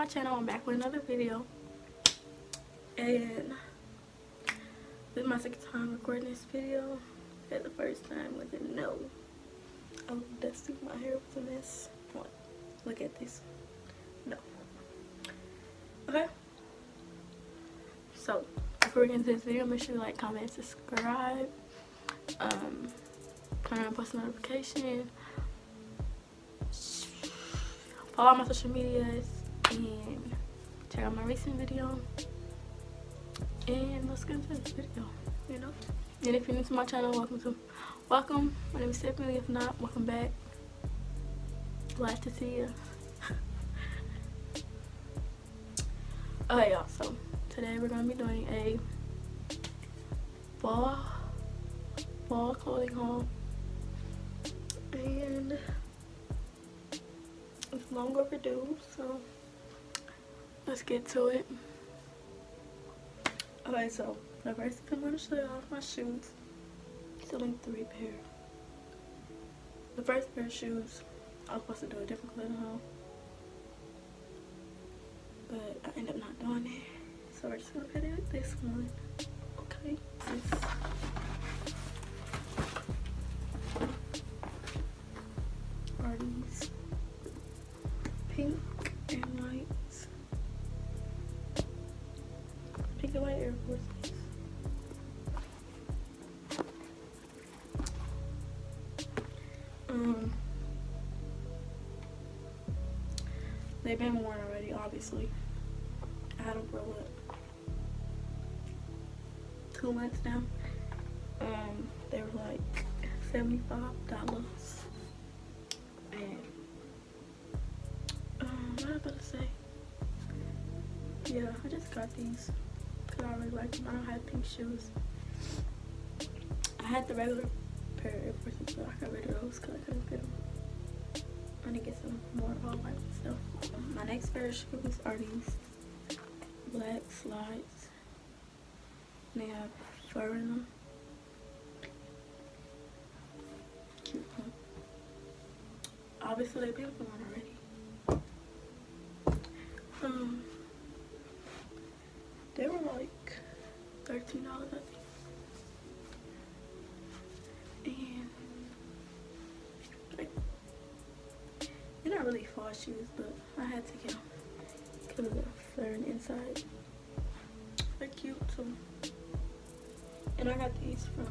my channel. I'm back with another video, and this is my second time recording this video. At the first time was a no. I'm dusting my hair with a mess. What? Look at this. No. Okay. So before we get into this video, make sure you like, comment, subscribe, turn on post notification, follow my social medias, and check out my recent video. And let's get into this video, you know. And if you're new to my channel, welcome. My name is Stephanie. If not, welcome back. Glad to see you. Okay, y'all. So today we're gonna be doing a fall clothing haul, and it's long overdue. So let's get to it. Okay, so the first thing I'm going to show you off my shoes. It's only 3 pair. The first pair of shoes, I was supposed to do a different clothing haul, but I ended up not doing it. So we're just going to put it with this one. Okay. This are these pink and white. Pink and white Air Force. They've been worn already, obviously. I had them for what, 2 months now. They were like $75. And what am I about to say? Yeah, I just got these because I really like them. I don't have pink shoes. I had the regular pair of Air Forces, but I got rid of those because I couldn't fit them. I need to get some more all white stuff. My next pair of shoes are these black slides. They have fur in them. Cute one. Obviously they've been worn already. They were like $13, I think. And like, they're not really fall shoes, but I had to get them because of the fur on the inside. They're cute too. And I got these from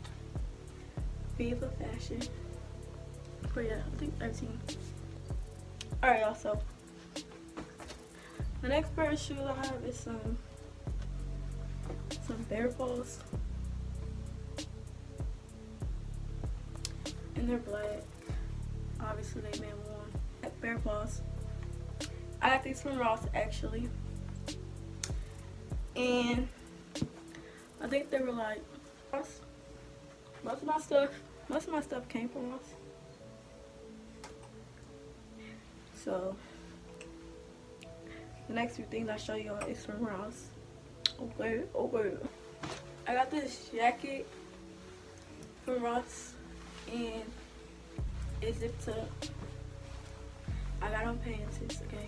Viva Fashion. But yeah, I think 13. Alright, y'all, so the next pair of shoes I have is some Bear Paws. And they're black. Obviously they've been worn. Bear Paws. I got these from Ross actually. And I think they were like Ross. Most of my stuff came from Ross. So the next few things I show y'all is from Ross. Okay. I got this jacket from Ross and it's zipped up. I got on pants, okay.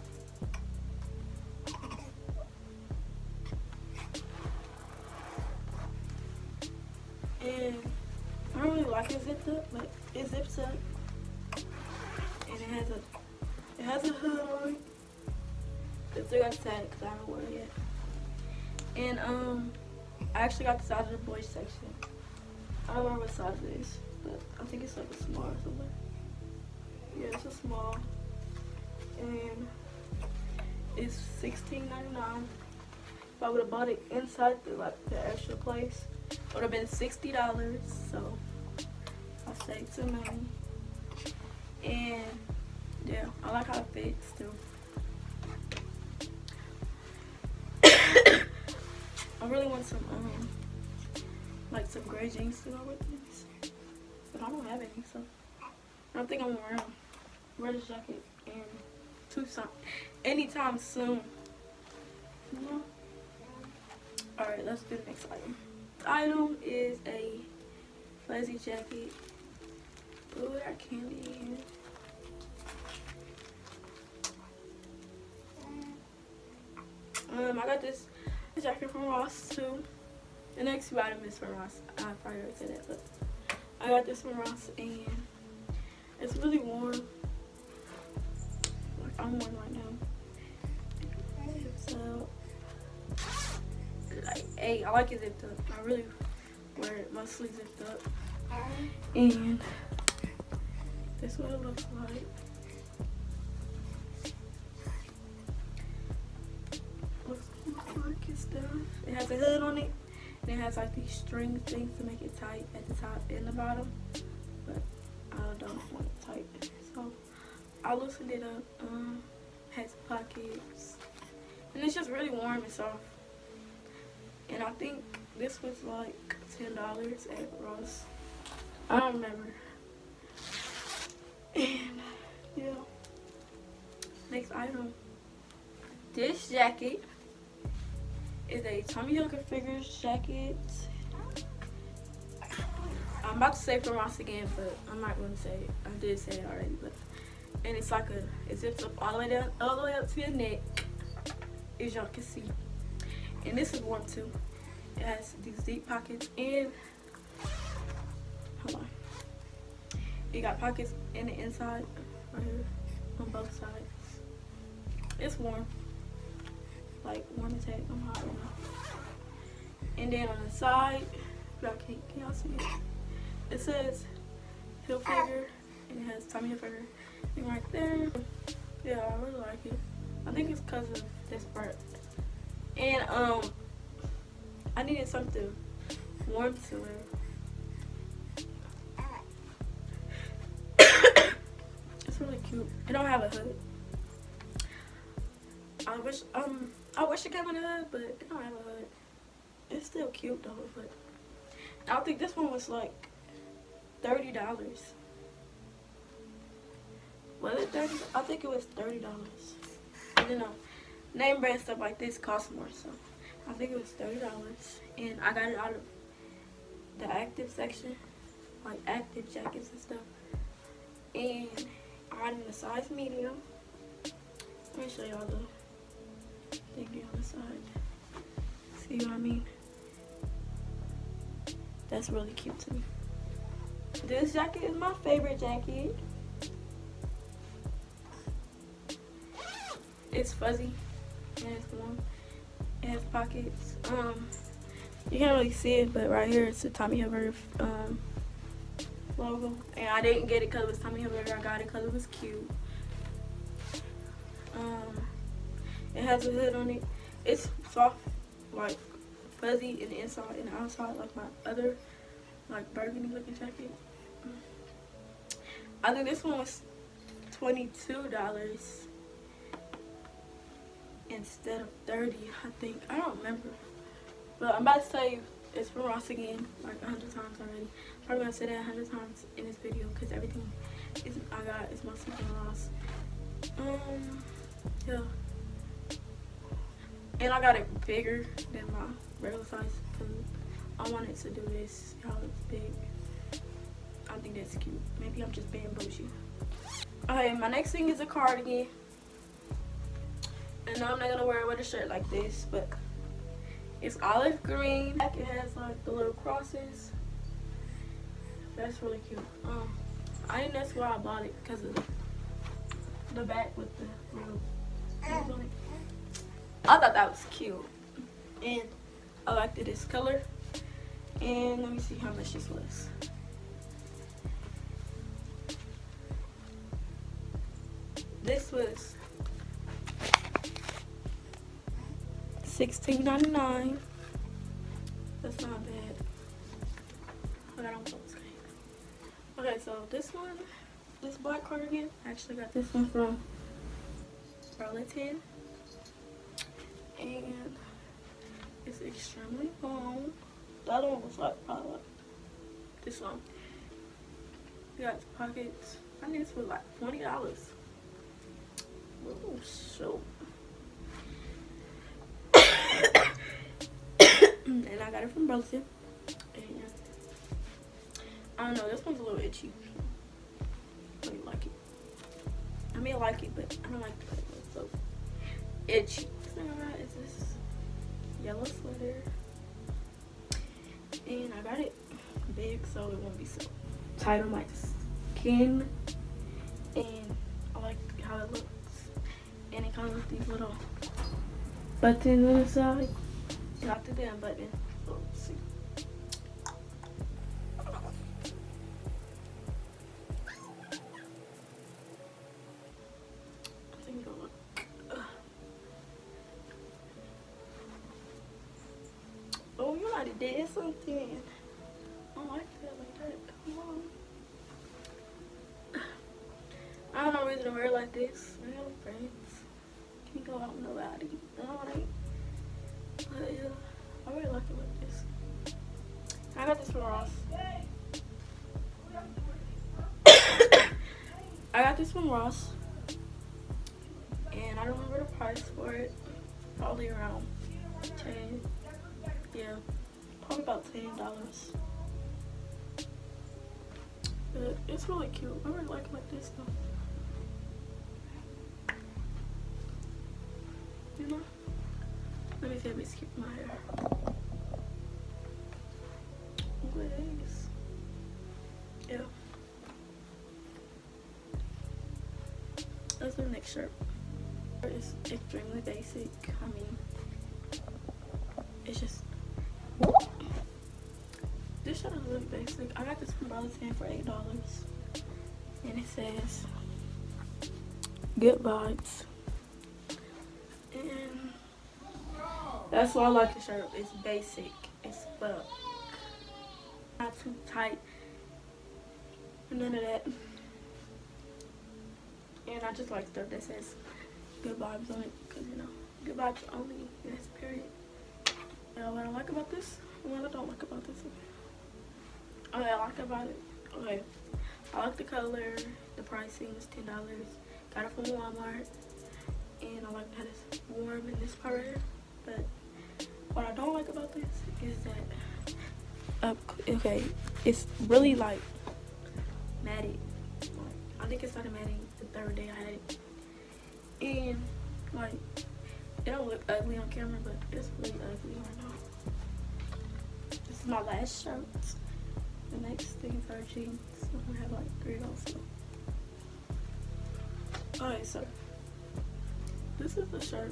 And I don't really like it zipped up, but it zips up. And it has a hood on it. It still got tag because I haven't worn it yet. And I actually got this out of the boys section. I don't remember what size it is, but I think it's like a small or something. Yeah, it's a small. And it's $16.99. If I would have bought it inside the extra place, it would have been $60. So I saved some money. And yeah, I like how it fits too. I really want some like some gray jeans to go with this, but I don't have any, so I don't think I'm gonna wear this jacket anytime soon. You know? Alright, let's do the next item. The item is a fuzzy jacket. Ooh, I got candy in here. I got this jacket from Ross too. The next two item is from Ross. I probably already said that, but I got this from Ross and it's really warm. Like I'm warm right now. So like, hey, I like it zipped up. I really wear it mostly zipped up. And this is what it looks like. Looks like it's done. It has a hood on it. And it has like these string things to make it tight at the top and the bottom. But I don't want it tight. So I loosened it up. Has pockets. And it's just really warm and soft. And I think this was like $10 at Ross. I don't remember. And yeah. Next item. This jacket is a Tommy Hilfiger jacket. I'm about to say from Ross again, but I'm not going to say it. I did say it already, but and it's like it zips up all the way down, all the way up to your neck, as y'all can see. And this is warm too. It has these deep pockets and hold on. It got pockets in the inside, right here, on both sides. It's warm. Like warm as heck. I'm hot right now. And then on the side, can y'all see it? It says Hilfiger and it has Tommy Hilfiger thing right there. Yeah, I really like it. I think it's because of this part. And I needed something warm to wear. It's really cute. It don't have a hood. I wish it came with a hood, but it don't have a hood. It's still cute though, but I think this one was like $30. Was it 30? I think it was $30. You know, name brand stuff like this costs more, so I think it was $30. And I got it out of the active section, like active jackets and stuff. And I got it in a size medium. Let me show y'all the thingy on the side. See what I mean? That's really cute to me. This jacket is my favorite jacket. It's fuzzy and it's warm. It has pockets. You can't really see it, but right here it's the Tommy Hilfiger logo. And I didn't get it because it was Tommy Hilfiger. I got it because it was cute. It has a hood on it. It's soft, like fuzzy in the inside and the outside, like my other, like burgundy looking jacket. I think this one was $22 instead of $30. I think, I don't remember, but I'm about to tell you it's from Ross again, like 100 times already. I'm probably gonna say that 100 times in this video because everything I got is mostly from Ross. Yeah. And I got it bigger than my regular size because I wanted to do this. Y'all, it's big. I think that's cute. Maybe I'm just being bougie. Okay, my next thing is a cardigan. And I'm not gonna wear it with a shirt like this, but it's olive green. It has like the little crosses. That's really cute. I think that's why I bought it, because of the back with the little things on it. I thought that was cute, and I liked it this color. And let me see how much this was. This was $16.99. That's not bad. But I don't focus. Okay, so this one, this black cardigan, I actually got this one from Burlington. And it's extremely long. The other one was like probably like this long. You got pockets. I think this was like $20. Oh, so. And I got it from Burlington. And I don't know, this one's a little itchy. I don't like it. I mean, I like it, but I don't like it. It's so itchy. thing I got is this yellow sweater. And I got it big so it won't be so tight on my skin. And I like how it looks. And it comes with these little buttons on the side. Not the damn button. So let's see. I think it'll look. Oh, you might have did something. I don't like that like that. Come on. I have no reason to wear it like this. I have friends. Can't go out with nobody. Alright. But yeah, I really like it like this. I got this from Ross. I got this from Ross. And I don't remember the price for it. Probably around 10. Yeah. Probably about $10. But it's really cute. I really like it like this though. You know? Let me see if it's keep my hair. Anyways. Yeah. That's the next shirt. It's extremely basic. I mean, it's just. This shirt is really basic. I got this from Burlington for $8. And it says, good vibes. And that's why I like the shirt. It's basic. It's fuck. Not too tight. None of that. And I just like stuff that says good vibes on it. Because, you know, good vibes only. Yes, period. What I like about this and what I don't like about this. Okay, I like about it. Okay. I like the color. The pricing is $10. Got it from Walmart. And I like that it's warm in this part here. But what I don't like about this is that okay, it's really like matted. Like, I think it started matting the third day I had it. And like it don't look ugly on camera, but it's really ugly right now. This is my last shirt. The next things are jeans. I'm gonna have like 3 also. Alright, so this is the shirt.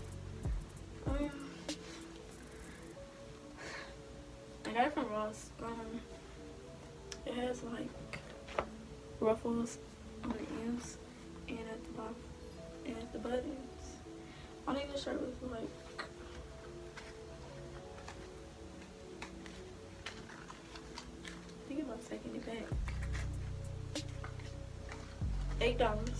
I got it from Ross. It has like ruffles on the ends and at the bottom and at the buttons. I think the shirt was like thinking about taking it back. $8.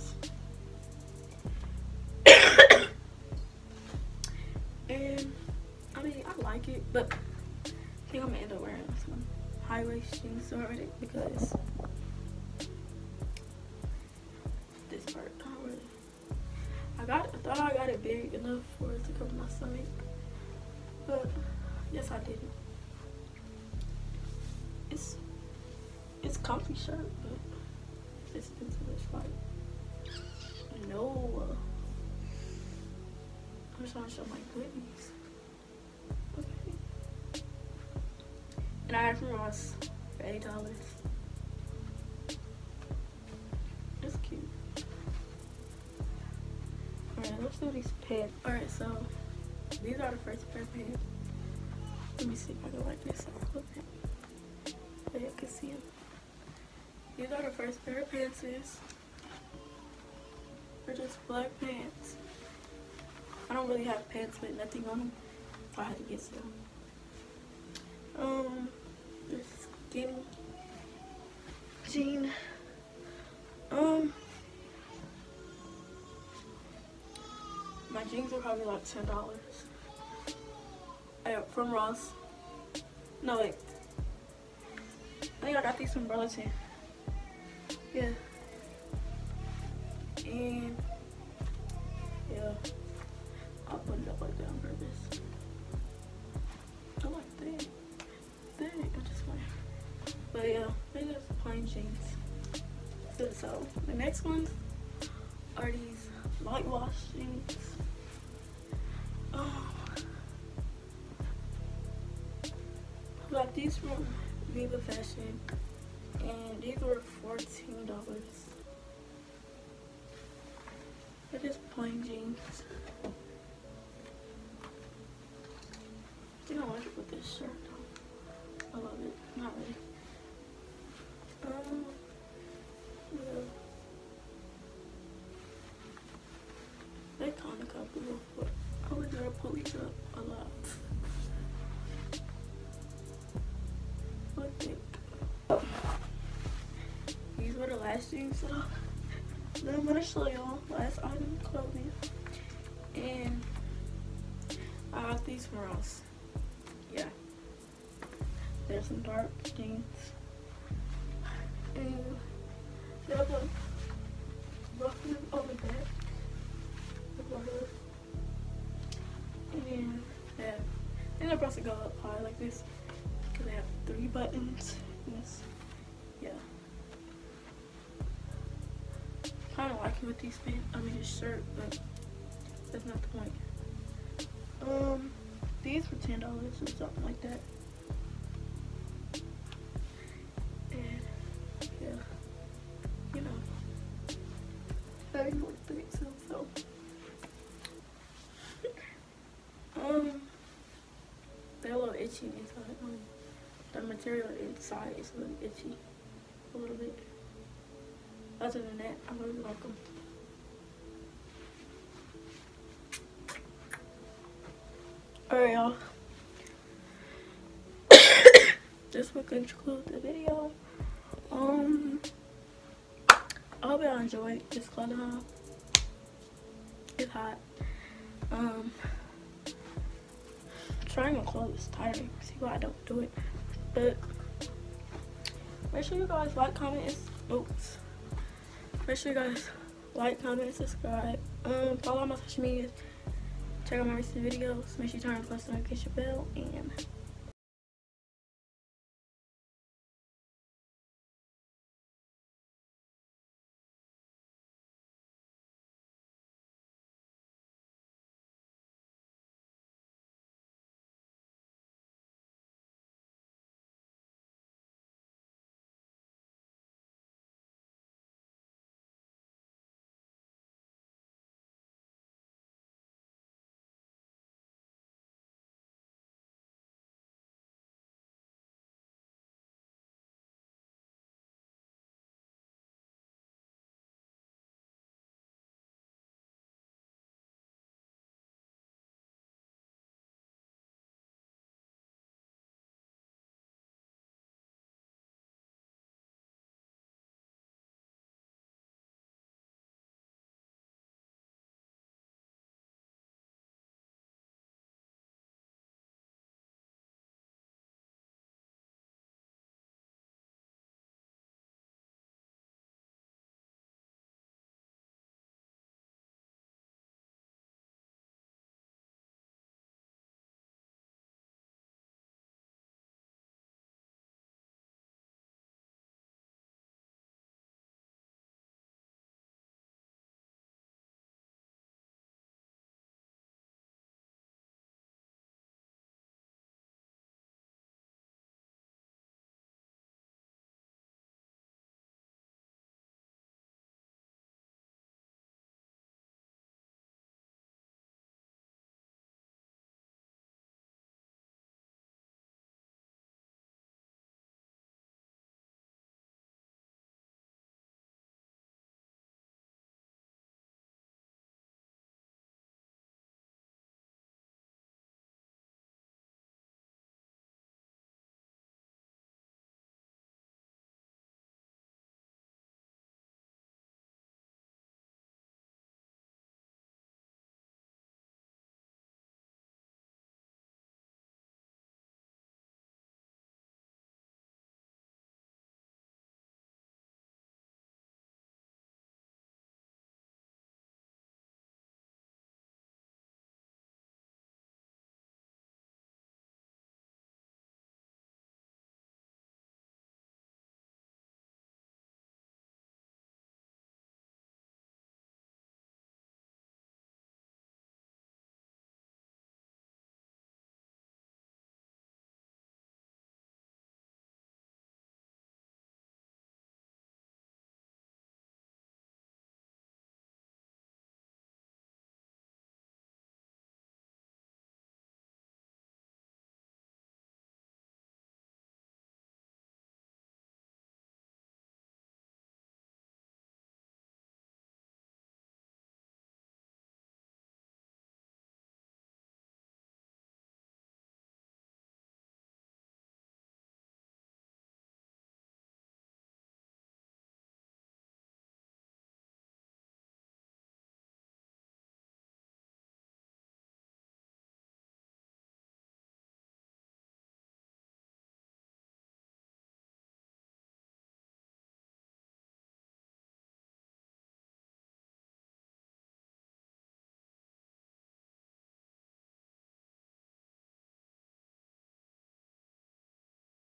And I mean, I like it, but I think I'm gonna end up wearing some high-waist jeans already because this part, I don't really. I thought I got it big enough for it to cover my stomach, but yes, I didn't. It's comfy shirt, but it's expensive as like no. I'm just trying to show my goodies. Okay. And I got it from Ross for $8. It's cute. Alright, let's do these pants. Alright, so these are the first pair of pants. Let me see if I can like this up a little bit so you can see them. These are the first pair of pants. They're just black pants. I don't really have pants with nothing on them, so I had to get some. This skinny jean. My jeans are probably like $10. From Ross. No, wait. I think I got these from Burlington. Yeah. And yeah, I'll put it up like that on purpose. I like that. Dang, I just went. But yeah, they just plain jeans. So the next ones are these light wash jeans. Got these from Viva Fashion, and these were $14. They're just plain jeans. I think I want to put this shirt on. I love it. Not really. Yeah. They're kind of comfortable, but I would gotta pull these up a lot. I think. These were the last things that I'm gonna show y'all. Last item of clothing. And I got these from Ross. Yeah. There's some dark jeans. And they have a button on the back. And yeah. And they're supposed to go up high like this. Because they have 3 buttons. Yes. Yeah. Kind of like it with these pants. I mean, this shirt, but that's not the point. These were $10 or something like that. And yeah, you know, very worth it. So they're a little itchy inside. The material inside is a little itchy, a little bit. Other than that, I really like them. Alright, y'all. This will conclude the video. I hope y'all enjoyed this clothing haul. It's hot. Trying on clothes is tiring. See why I don't do it. But make sure you guys like, comment, and make sure you guys like, comment, subscribe. Follow my social medias. Check out my recent videos. Make sure you turn on the post notification bell, and